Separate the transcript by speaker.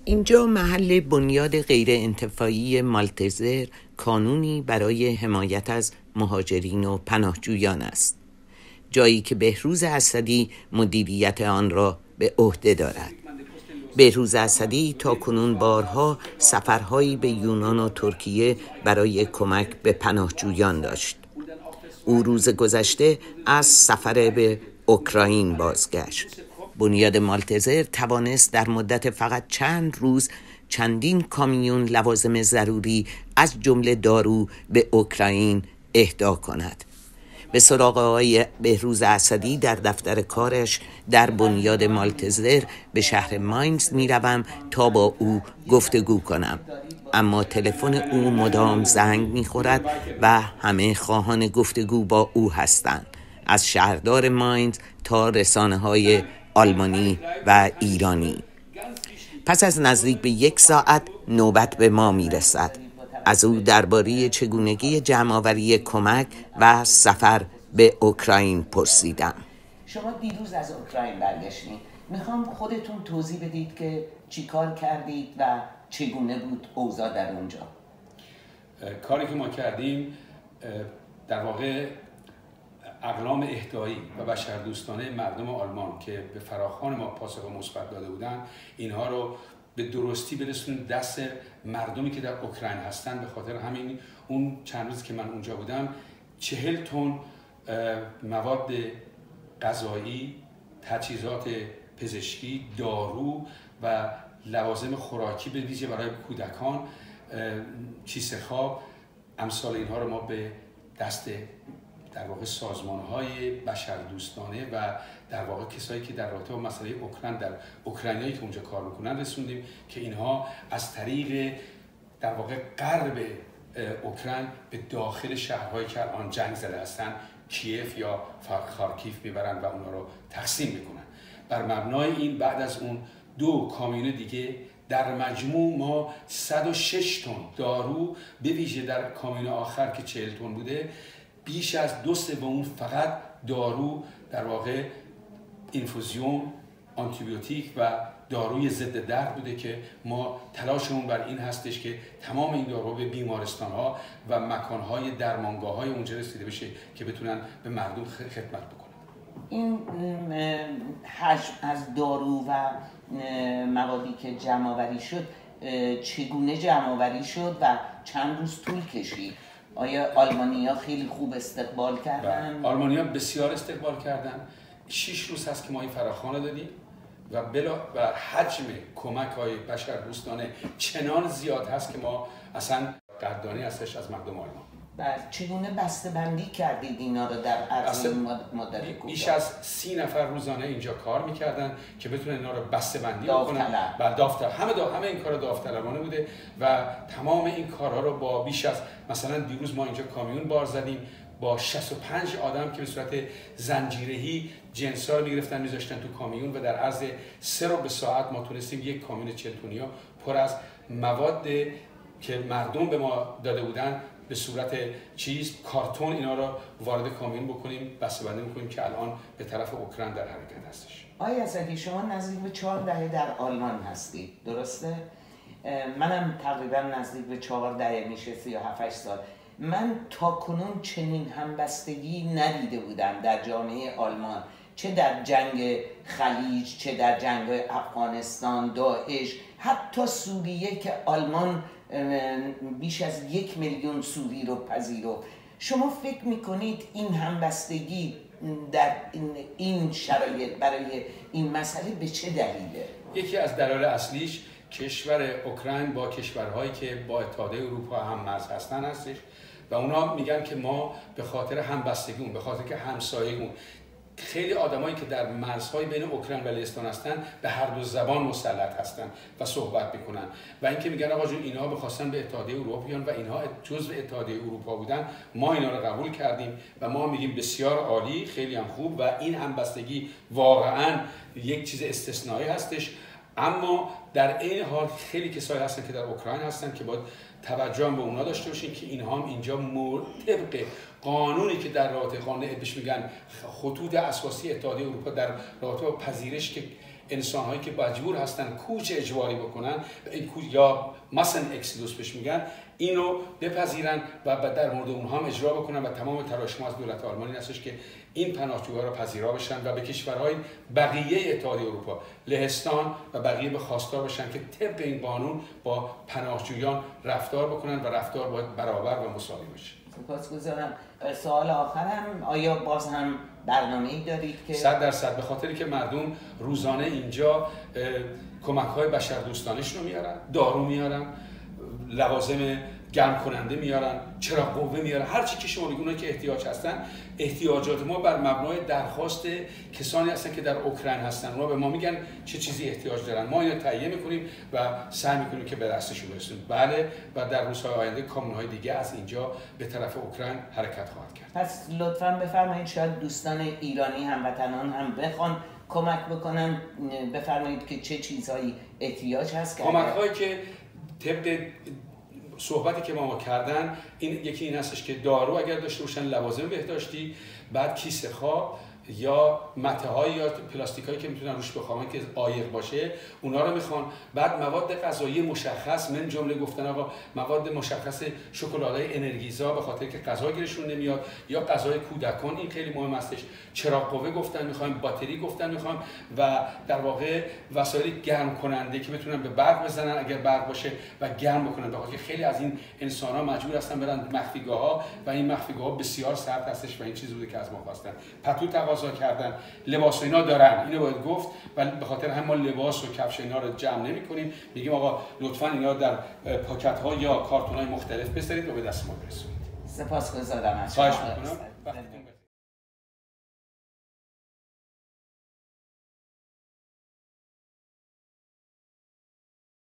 Speaker 1: اینجا محل بنیاد غیر انتفاعی مالتزر کانونی برای حمایت از مهاجرین و پناهجویان است. جایی که بهروز اسدی مدیریت آن را به عهده دارد. بهروز اسدی تا کنون بارها سفرهایی به یونان و ترکیه برای کمک به پناهجویان داشت. او روز گذشته از سفر به اوکراین بازگشت. بنیاد مالتزر توانست در مدت فقط چند روز چندین کامیون لوازم ضروری از جمله دارو به اوکراین اهدا کند. به سراغ آقای بهروز اسدی در دفتر کارش در بنیاد مالتزر به شهر ماینز میروم تا با او گفتگو کنم، اما تلفن او مدام زنگ میخورد و همه خواهان گفتگو با او هستند، از شهردار ماینز تا رسانه‌های آلمانی و ایرانی. پس از نزدیک به 1 ساعت نوبت به ما میرسد. از او درباره چگونگی جمع‌آوری کمک و سفر به اوکراین پرسیدم.
Speaker 2: شما دیروز از اوکراین برگشتید. میخوام خودتون توضیح بدید که چی کار کردید و چگونه بود اوضاع در اونجا.
Speaker 3: کاری که ما کردیم در واقع اقلام اهدایی و بشردوستانه مردم آلمان که به فراخوان ما پاسخ مثبت داده بودند، اینها رو به درستی برسونیم دست مردمی که در اوکراین هستن. به خاطر همین اون چند روز که من اونجا بودم 40 تن مواد غذایی، تجهیزات پزشکی، دارو و لوازم خوراکی به ویژه برای کودکان، کیسه خواب، امثال اینها رو ما به دست در واقع سازمان‌های بشردوستانه و در واقع کسایی که در رابطه با مسئله اوکراین در اوکراینایی که اونجا کار میکنن رسوندیم که اینها از طریق در واقع غرب اوکراین به داخل شهرهایی که الان جنگ زده هستن، کیف یا خارکیف میبرن و اونها رو تقسیم میکنن. بر مبنای این بعد از اون 2 کامیون دیگه در مجموع ما 106 تن دارو به ویژه در کامیون آخر که 40 تن بوده، بیش از 2/3 فقط دارو در واقع اینفوزیون، آنتیبیوتیک و داروی ضد درد بوده که ما تلاشمون بر این هستش که تمام این دارو به بیمارستان‌ها و مکان‌های درمانگاه‌های اونجا رسیده بشه که بتونن به مردم خدمت بکنن.
Speaker 2: این حجم از دارو و موادی که جمع‌آوری شد چگونه جمع‌آوری شد و چند روز طول کشید؟ آیا آلمانی‌ها خیلی خوب استقبال کردن؟
Speaker 3: آلمانی‌ها بسیار استقبال کردن. 6 روز هست که ما این فراخوان دادیم و حجم کمک‌های بشردوستانه چنان زیاد هست که ما اصلا قدردانی هستش از مردم آلمان.
Speaker 2: چگونه بسته‌بندی کردید اینا رو در عرض مدت کوتاه؟
Speaker 3: بیش از 30 نفر روزانه اینجا کار میکردن که بتونن اینا رو بسته‌بندی بکنن و همه این کارا داوطلبانه بوده و تمام این کارها رو با بیش از مثلا دیروز ما اینجا کامیون بار زدیم با 65 آدم که به صورت زنجیره‌ای جنس‌ها رو می‌گرفتن می‌ذاشتن تو کامیون و در عرض 3 ساعت ما تونستیم 1 کامیون 40 تنی پر از مواد که مردم به ما داده بودن به صورت کارتون اینا رو وارد کامیون بکنیم، بسته‌بندی بکنیم که الان به طرف اوکراین در حرکت هستش.
Speaker 2: آقای اسدی، شما نزدیک به 4 دهه در آلمان هستید، درسته؟ منم تقریبا نزدیک به 4 دهه میشه، 37 سال. من تا کنون چنین همبستگی ندیده بودم در جامعه آلمان، چه در جنگ خلیج، چه در جنگ افغانستان، داعش، حتی سوریه که آلمان بیش از 1 میلیون سوری رو پذیرفت. شما فکر میکنید این همبستگی در این شرایط برای این مسئله به چه دلیله؟
Speaker 3: یکی از دلایل اصلیش کشور اوکراین با کشورهایی که با اتحادیه اروپا هم مرز هستن هستش و اونا میگن که ما به خاطر همبستگیمون، به خاطر که همسایگون، خیلی آدمایی که در مرزهای بین اوکراین و لهستان هستن به هر دو زبان مسلط هستن و صحبت میکنن و اینکه میگن آقا جون اینها بخواستن به اتحادیه اروپا بیان و اینها جزء اتحادیه اروپا بودن، ما اینا رو قبول کردیم و ما میگیم بسیار عالی، خیلی هم خوب و این همبستگی واقعا یک چیز استثنایی هستش. اما در این حال خیلی کسایی هستن که در اوکراین هستن که باید توجه هم به اونا داشته باشین که اینها هم اینجا طبق قانونی که در رابطه قانون بهش میگن خطوط اساسی اتحادیه اروپا در رابطه با پذیرش که انسان‌هایی که مجبور هستن کوچ اجباری بکنن یا مثلا اکسیدوس بهش میگن، اینو بپذیرن و در مورد اونها هم اجرا بکنن و تمام تلاش ما از دولت آلمانی هستش که این پناهجوها را پذیرا بشن و به کشورهای بقیه اتحادیه اروپا، لهستان و بقیه به خواستار بشن که طبق این قانون با پناهجویان رفتار بکنن و رفتار باید برابر و مساوی بشه.
Speaker 2: سپاسگزارم. سوال آخرم، آیا باز هم برنامه‌ای دارید که
Speaker 3: 100% به خاطری که مردم روزانه اینجا کمک‌های بشردوستانیشون رو میارن، دارو میارن، لوازم گرم کننده میارن، چراغ قوه میارن، هر چی که شما بگید اونایی که احتیاج هستن. احتیاجات ما بر مبنای درخواست کسانی هستن که در اوکراین هستن، اونا به ما میگن چه چیزی احتیاج دارن، ما اینو تهیه میکنیم و سعی میکنیم که به دستشون برسونیم. بله، و در روزهای آینده کامیون‌های دیگه از اینجا به طرف اوکراین حرکت خواهد کرد.
Speaker 2: پس لطفاً بفرمایید، شاید دوستان ایرانی هموطنان هم بخوان کمک بکنن، بفرمایید که چه چیزهایی احتیاج هست.
Speaker 3: کمک‌هایی که طبق صحبتی که ما کردن، این یکی این هستش که دارو اگر داشته باشن، لوازم بهداشتی، بعد کیسه خواب یا مته‌های یا پلاستیکایی که میتونن روش بخوابن که عایق باشه، اونا رو میخوان. بعد مواد غذایی مشخص، من جمله گفتن آقا مواد مشخص، شکلات‌های انرژیزا به خاطر که غذا گیرشون نمیاد، یا غذای کودکان، این خیلی مهم هستش. چراغ قوه گفتن میخوایم، باتری گفتن میخوایم، و در واقع وسایل گرم کننده که بتونن به برق بزنن اگر برق باشه و گرم بکنن، به خاطر که خیلی از این انسان‌ها مجبور هستن برن مخفیگاه‌ها و این مخفیگاه‌ها بسیار سرد هستش و این چیزی بوده که از ما خواستن. پتو تقاضا کردن، لباس اینا دارن، اینو باید گفت، ولی به خاطر همین ما لباس و کفش اینا رو جمع نمی‌کنیم، میگیم آقا لطفاً اینا در پاکت‌ها یا کارتون‌های مختلف بذارید و به دست ما برسونید.
Speaker 2: سپاسگزارم از
Speaker 3: شما.
Speaker 2: شما.